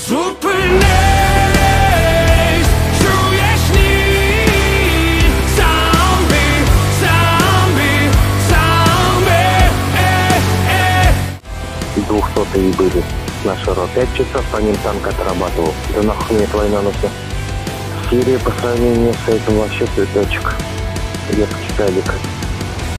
Zupełnie czujesz nic. Zombie, zombie, zombie. 200-е были на Шаро. 5 часов по ним танк отрабатывал. Да нахуй мне война нужна. Сирия по сравнению с этим вообще цветочек. Детский садик.